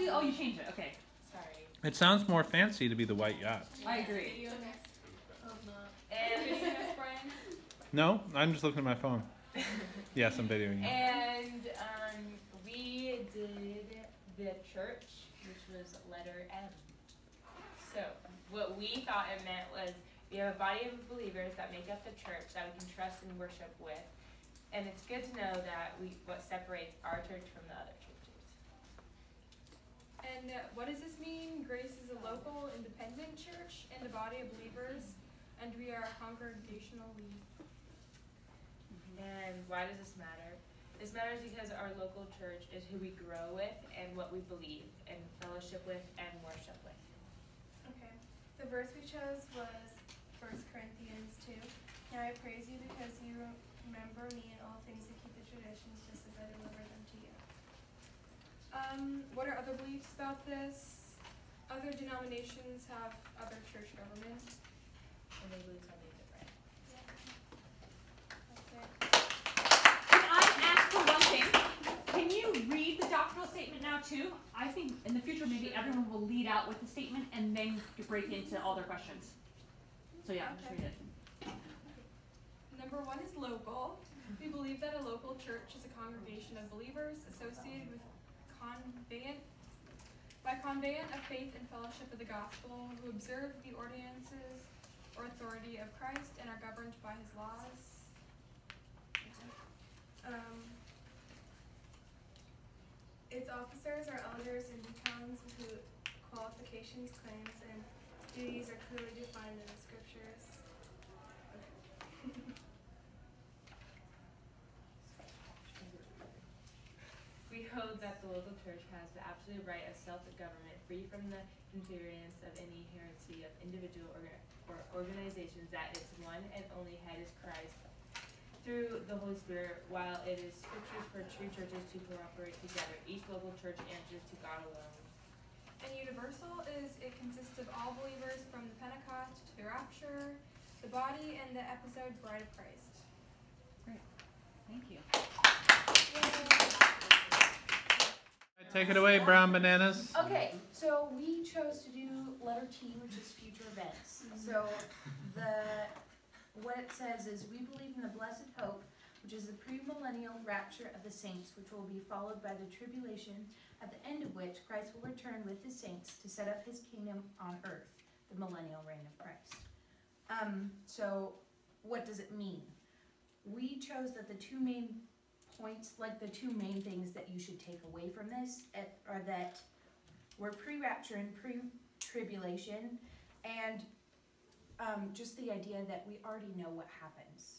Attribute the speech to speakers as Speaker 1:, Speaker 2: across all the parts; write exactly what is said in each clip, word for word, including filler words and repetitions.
Speaker 1: you? Oh, you changed it. Okay.
Speaker 2: Sorry.
Speaker 3: It sounds more fancy to be the white yacht.
Speaker 1: I agree.
Speaker 2: And
Speaker 3: No, I'm just looking at my phone. Yes, I'm videoing you.
Speaker 2: And um, we did the church, which was letter M. So what we thought it meant was we have a body of believers that make up the church that we can trust and worship with. And it's good to know that we what separates our church from the other churches.
Speaker 4: And uh, what does this mean? Grace is a local, independent church and a body of believers, and we are a congregational lead.
Speaker 2: And why does this matter? This matters because our local church is who we grow with and what we believe and fellowship with and worship with.
Speaker 5: Okay. The verse we chose was First Corinthians two. Now I praise you because you remember me in all things and keep the traditions just as I deliver them to you.
Speaker 4: Um, what are other beliefs about this? Other denominations have other church government.
Speaker 2: And they believe something different.
Speaker 5: That's it.
Speaker 1: Can I ask for one thing? Can you read the doctrinal statement now too? I think in the future maybe everyone will lead out with the statement and then break into all their questions. So yeah, just read it.
Speaker 4: Number one is local. We believe that a local church is a congregation of believers associated with conveyant, by conveyant of faith and fellowship of the gospel, who observe the ordinances or authority of Christ and are governed by his laws.
Speaker 5: Um, its officers are elders and deacons whose qualifications, claims, and duties are clearly defined in the scriptures.
Speaker 2: We hold that the local church has the absolute right of self-government, free from the interference of any heresy of individual or, or organizations, that its one and only head is Christ through the Holy Spirit, while it is scriptures for true churches to cooperate together. Each local church answers to God alone.
Speaker 4: And universal is it consists of all believers from the Pentecost to the rapture, the body, and the episode Bride of Christ.
Speaker 1: Great. Thank you.
Speaker 3: Take it away, brown bananas.
Speaker 6: Okay, so we chose to do letter T, which is future events. So the what it says is, we believe in the blessed hope, which is the premillennial rapture of the saints, which will be followed by the tribulation, at the end of which Christ will return with his saints to set up his kingdom on earth, the millennial reign of Christ. Um, so what does it mean? We chose that the two main points, like the two main things that you should take away from this, are that we're pre-rapture and pre-tribulation, and um, just the idea that we already know what happens.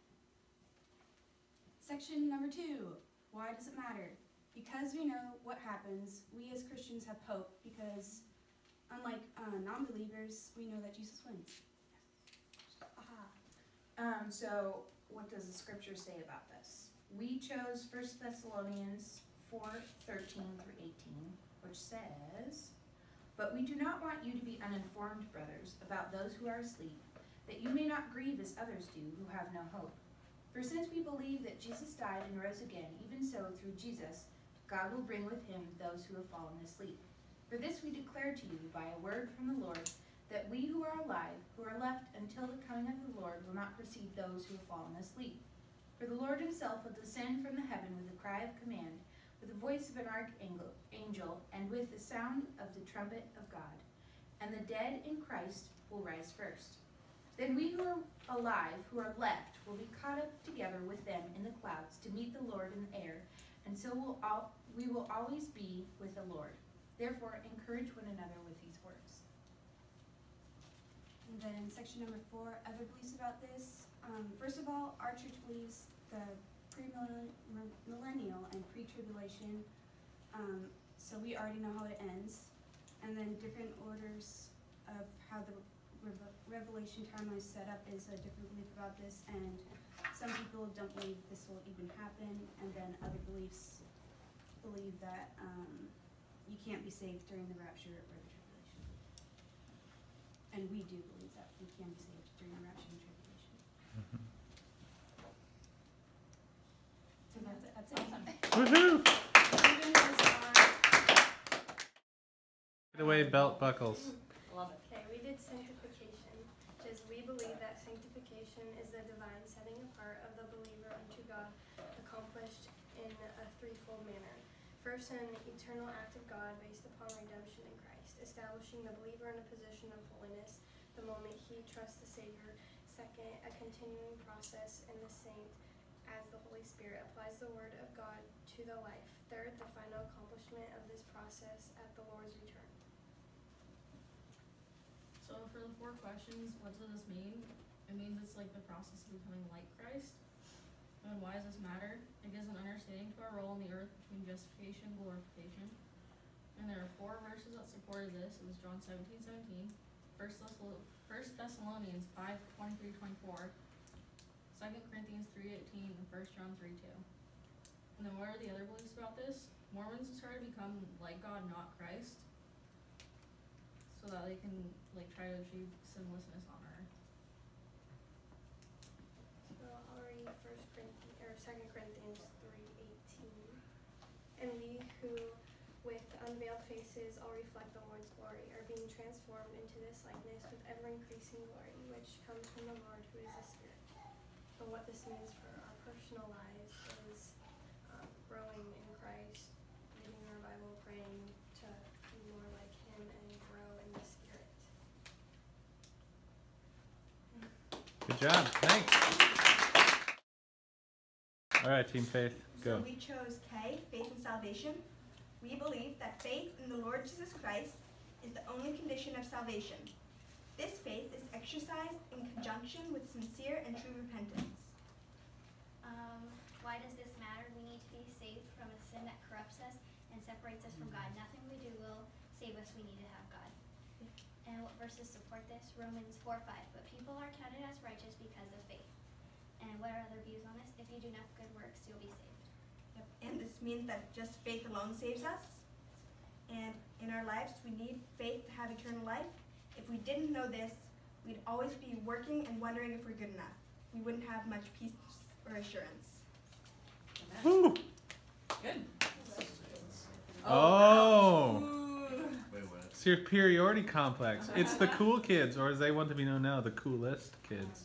Speaker 7: Section number two, why does it matter? Because we know what happens, we as Christians have hope, because unlike uh, non-believers, we know that Jesus wins.
Speaker 6: Aha. Um, so what does the scripture say about this? We chose First Thessalonians four, thirteen through eighteen, which says, but we do not want you to be uninformed, brothers, about those who are asleep, that you may not grieve as others do who have no hope. For since we believe that Jesus died and rose again, even so through Jesus, God will bring with him those who have fallen asleep. For this we declare to you by a word from the Lord, that we who are alive, who are left until the coming of the Lord, will not precede those who have fallen asleep. For the Lord himself will descend from the heaven with a cry of command, with the voice of an archangel, angel, and with the sound of the trumpet of God. And the dead in Christ will rise first. Then we who are alive, who are left, will be caught up together with them in the clouds to meet the Lord in the air, and so will all, we will always be with the Lord. Therefore, encourage one another with these words.
Speaker 7: And then section number four, other beliefs about this. Um, first of all, our church believes the pre-millennial and pre-tribulation, um, so we already know how it ends. And then different orders of how the Revelation timeline is set up is a different belief about this, and some people don't believe this will even happen, and then other beliefs believe that um, you can't be saved during the rapture or the tribulation. And we do believe that we can be saved during the rapture and tribulation.
Speaker 3: Mm-hmm.
Speaker 7: So that's it. That's it.
Speaker 1: Awesome.
Speaker 3: Woohoo! The way belt buckles.
Speaker 1: Love it.
Speaker 5: Okay, we did sanctification, which is we believe that sanctification is the divine setting apart of the believer unto God, accomplished in a threefold manner. First, an eternal act of God based upon redemption in Christ, establishing the believer in a position of holiness the moment he trusts the Savior. Second, a continuing process in the saint as the Holy Spirit applies the Word of God to the life. Third, the final accomplishment of this process at the Lord's return.
Speaker 8: So for the four questions, what does this mean? It means it's like the process of becoming like Christ. And why does this matter? It gives an understanding to our role on the earth between justification and glorification. And there are four verses that supported this. It was John seventeen seventeen, First Thessalonians five twenty-three twenty-four, Second Corinthians three eighteen, and First John three two. And then what are the other beliefs about this? Mormons try to become like God, not Christ, so that they can like try to achieve sinlessness on earth.
Speaker 5: So I'll read First Corinthians or Second Corinthians three eighteen. And we who with unveiled faces all reflect the Lord's glory are being transformed into this likeness with ever increasing glory, which comes from the Lord who is the Spirit. So what this means for our personal lives is um, growing in Christ, reading our Bible, praying to be more like Him and grow in the Spirit.
Speaker 3: Good job. Thanks. All right, Team Faith, go.
Speaker 9: So we chose K, faith and salvation. We believe that faith in the Lord Jesus Christ is the only condition of salvation. This faith is exercised in conjunction with sincere and true repentance.
Speaker 10: Um, why does this matter? We need to be saved from a sin that corrupts us and separates us from God. Nothing we do will save us. We need to have God. And what verses support this? Romans four five. But people are counted as righteous because of faith. And what are other views on this? If you do enough good works, you'll be saved.
Speaker 9: Yep. And this means that just faith alone saves us. And in our lives, we need faith to have eternal life. If we didn't know this, we'd always be working and wondering if we're good enough. We wouldn't have much peace or assurance.
Speaker 3: Woo.
Speaker 1: Good.
Speaker 3: Oh. Superiority complex. It's the cool kids, or as they want to be known now, the coolest kids.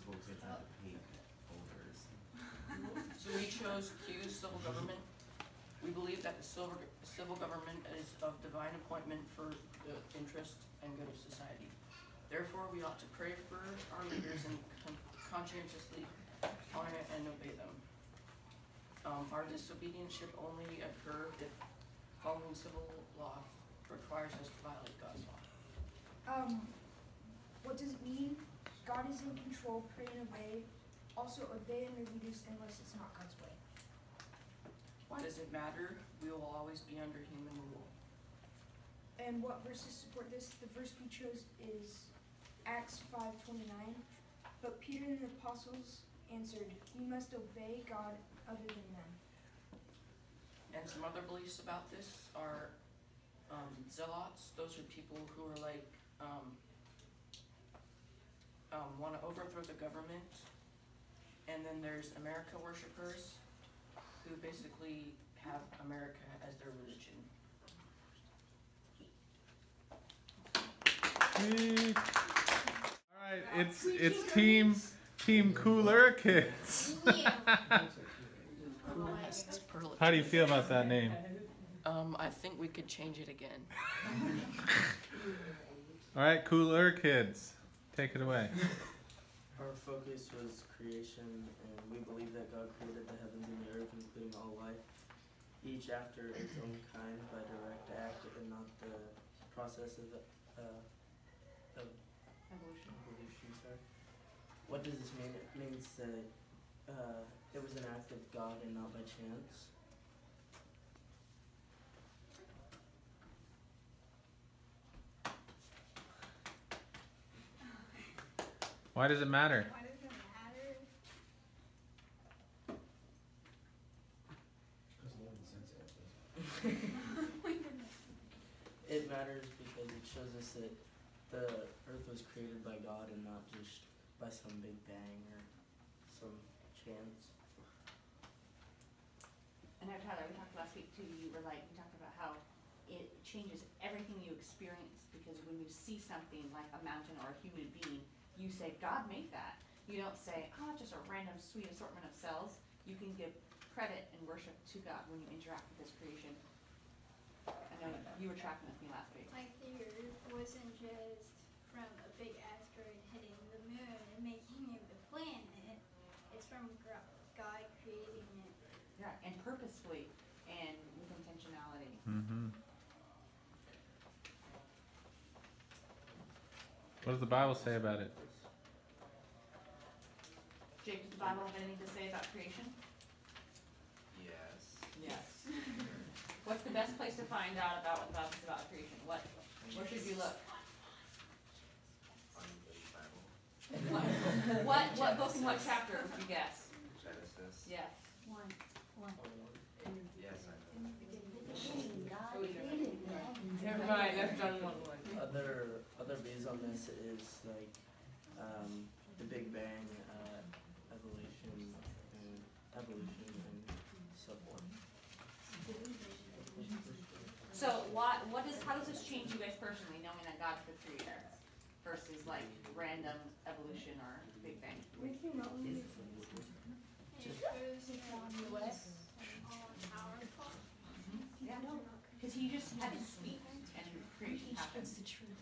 Speaker 11: So we chose Q, civil government. We believe that the civil, civil government is of divine appointment for the interest and good of society. Therefore, we ought to pray for our leaders and con- conscientiously honor and obey them. Um, our disobedience should only occur if following civil law requires us to violate God's law.
Speaker 12: Um, what does it mean? God is in control, pray and obey. Also obey and leaders unless it's not God's way.
Speaker 11: Why does it matter? We will always be under human rule.
Speaker 12: And what verses support this? The verse we chose is Acts five twenty-nine. But Peter and the apostles answered, we must obey God other than them.
Speaker 11: And some other beliefs about this are um, zealots. Those are people who are like, um, um, want to overthrow the government. And then there's America worshipers who basically have America as their religion.
Speaker 3: Sweet. All right, it's it's team team cooler kids. How do you feel about that name?
Speaker 11: Um, I think we could change it again.
Speaker 3: All right, cooler kids, take it away.
Speaker 13: Our focus was creation, and we believe that God created the heavens and the earth, including all life, each after its own kind by direct act and not the process of, uh, of evolution. evolution sorry. What does this mean? It means that uh, it was an act of God and not by chance.
Speaker 3: Why does it matter?
Speaker 5: Why does it matter?
Speaker 13: It matters because it shows us that the earth was created by God and not just by some big bang or some chance.
Speaker 1: And I, Tyler, we talked last week too, you were like, we talked about how it changes everything you experience
Speaker 14: because when you see something like a mountain or a human being, you say, God made that. You don't say, oh, it's just a random sweet assortment of cells. You can give credit and worship to God when you interact with His creation. I know you were tracking with me last week.
Speaker 10: Like the Earth wasn't just from a big asteroid hitting the moon and making it the planet. It's from God creating it.
Speaker 14: Yeah, and purposefully and with intentionality.
Speaker 3: Mm-hmm. What does the Bible say about it?
Speaker 14: Jake, does the Bible have anything to say about creation?
Speaker 15: Yes.
Speaker 14: Yes. What's the best place to find out about what the Bible says about creation? What? Where should you look?
Speaker 15: On the Bible.
Speaker 14: What? What, what book and what chapter would you guess?
Speaker 15: Genesis.
Speaker 14: Yes.
Speaker 10: One. One.
Speaker 15: Yes, I know.
Speaker 2: Never mind, that's done one one.
Speaker 13: Other other views on this is like um, the Big Bang, uh, evolution, and evolution, and so forth.
Speaker 14: So what, what is, how does this change you guys personally, knowing that God's the creator versus like random evolution or Big Bang? Yeah, because he just had to speak and creation happens.
Speaker 12: the truth.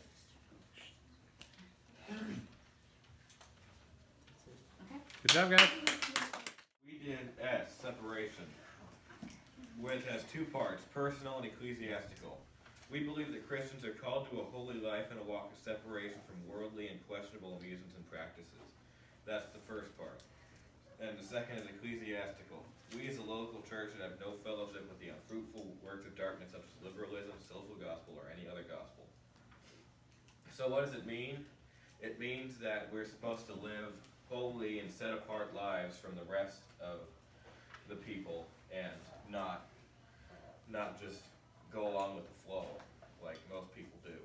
Speaker 14: Okay.
Speaker 3: Good job, guys.
Speaker 16: We did S, separation, which has two parts, personal and ecclesiastical. We believe that Christians are called to a holy life and a walk of separation from worldly and questionable amusements and practices. That's the first part. And the second is ecclesiastical. We as a local church should have no fellowship with the unfruitful works of darkness such as liberalism, social gospel, or any other gospel. So what does it mean? It means that we're supposed to live holy and set apart lives from the rest of the people and not not just go along with the flow like most people do.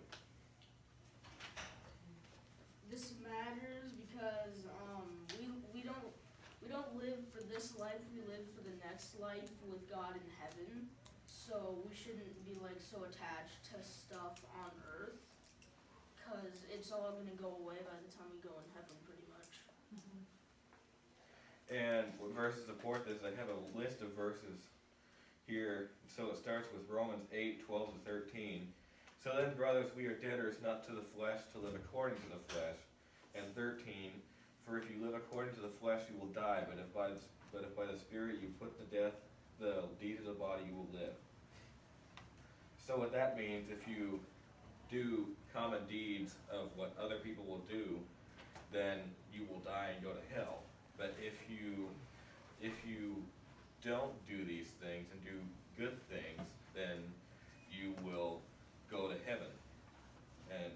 Speaker 8: This matters because um, we we don't we don't live for this life. We live for the next life with God in heaven. So we shouldn't be like so attached to stuff on earth, because it's all gonna go away by the time we go in heaven, pretty much.
Speaker 14: Mm-hmm.
Speaker 16: And what verses support this? I have a list of verses here. So it starts with Romans eight, twelve to thirteen. So then, brothers, we are debtors not to the flesh to live according to the flesh. And thirteen, for if you live according to the flesh, you will die. But if by the, but if by the Spirit you put to death the deeds of the body, you will live. So what that means, if you do common deeds of what other people will do, then you will die and go to hell. But if you if you don't do these things and do good things, then you will go to heaven. And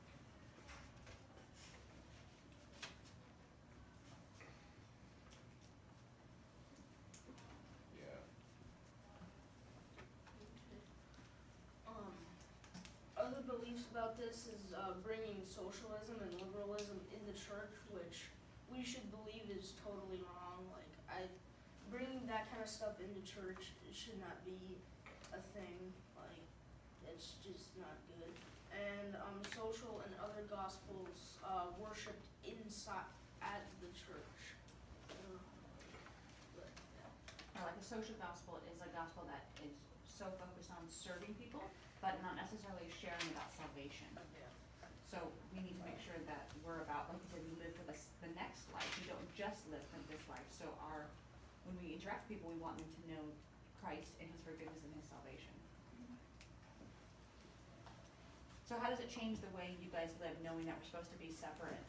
Speaker 16: yeah.
Speaker 8: Um, other beliefs about this is uh, bringing socialism and liberalism in the church, which we should believe is totally wrong. Like, I, bringing that kind of stuff into church, it should not be a thing. Like, it's just not good. And um, social and other gospels uh, worshipped inside at the church. Uh, but, yeah.
Speaker 14: Or like a social gospel is a gospel that is so focused on serving people, but not necessarily sharing about salvation.
Speaker 8: Yeah.
Speaker 14: So we need to make sure that we're about, like you said, we live for this, the next life. We don't just live for this life. So our, when we interact with people, we want them to know Christ and His forgiveness and His salvation. So how does it change the way you guys live, knowing that we're supposed to be separate?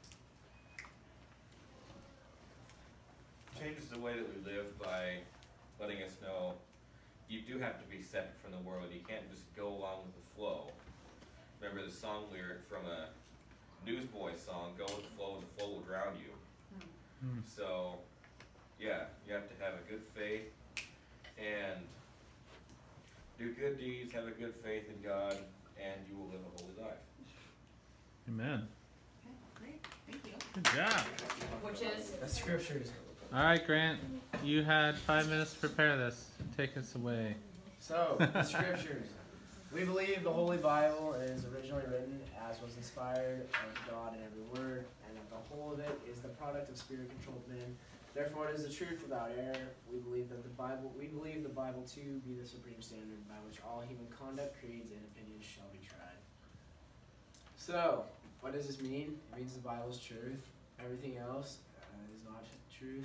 Speaker 16: Changes the way that we live by letting us know you do have to be separate from the world. You can't just go along with the flow. Remember the song lyric from a Newsboys song, go with the flow and the flow will drown you.
Speaker 3: Hmm.
Speaker 16: So, yeah, you have to have a good faith and do good deeds, have a good faith in God, and you will live a holy life.
Speaker 3: Amen.
Speaker 14: Okay, great. Thank you.
Speaker 3: Good job.
Speaker 14: Which is?
Speaker 13: The scriptures.
Speaker 3: All right, Grant, you had five minutes to prepare this. Take us away.
Speaker 13: So, the scriptures.
Speaker 17: We believe the Holy Bible is originally written as was inspired of God in every word, and that the whole of it is the product of spirit-controlled men. Therefore, it is the truth without error. We believe that the Bible. We believe the Bible to be the supreme standard by which all human conduct, creeds, and opinions shall be tried. So, what does this mean? It means the Bible is truth. Everything else uh, is not truth.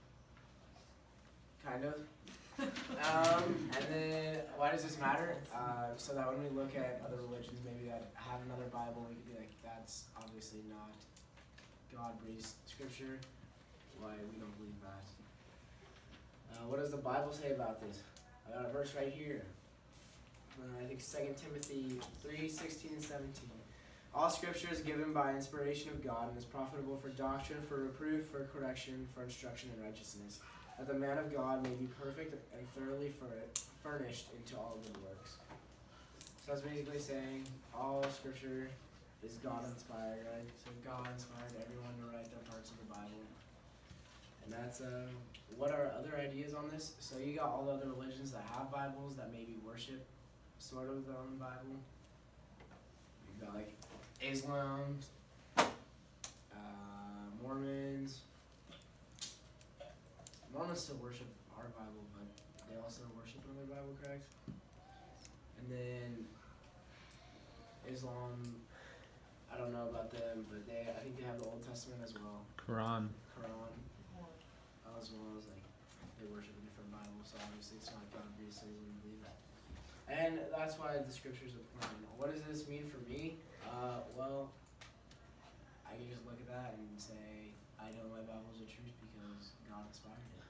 Speaker 17: Kind of. um, and then, why does this matter? Uh, so that when we look at other religions, maybe that have another Bible, we could be like, that's obviously not God-breathed scripture. Why we don't believe that. Uh, what does the Bible say about this? I got a verse right here. Uh, I think Second Timothy three, sixteen and seventeen. All scripture is given by inspiration of God and is profitable for doctrine, for reproof, for correction, for instruction in righteousness, that the man of God may be perfect and thoroughly furnished into all good works. So that's basically saying all scripture is God inspired, right? So God inspired everyone to write their parts of the Bible. And that's, uh, what are other ideas on this? So you got all the other religions that have Bibles that maybe worship sort of their own Bible. You got like Islam, uh, Mormons. Mormons still worship our Bible, but they also worship another Bible, correct? And then Islam, I don't know about them, but they, I think they have the Old Testament as well.
Speaker 3: Quran.
Speaker 17: Quran. As well as like they worship a different Bible, so obviously it's not God breathed, so we wouldn't believe that. And that's why the scriptures are important. What does this mean for me? Uh, well, I can just look at that and say I know my Bible's the truth because God inspired it.